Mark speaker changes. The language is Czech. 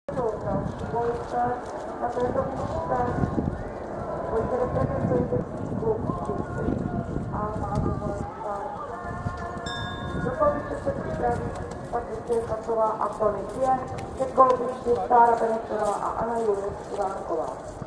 Speaker 1: Další dvojice na této místě. Dvojky reprezentují dětský klub Bystří a má dvojka. Do kolbiště se připraví Patricie Kacová a Tony Kien, ke kolbišti Stára Benešová a Anna Julie Ivánková.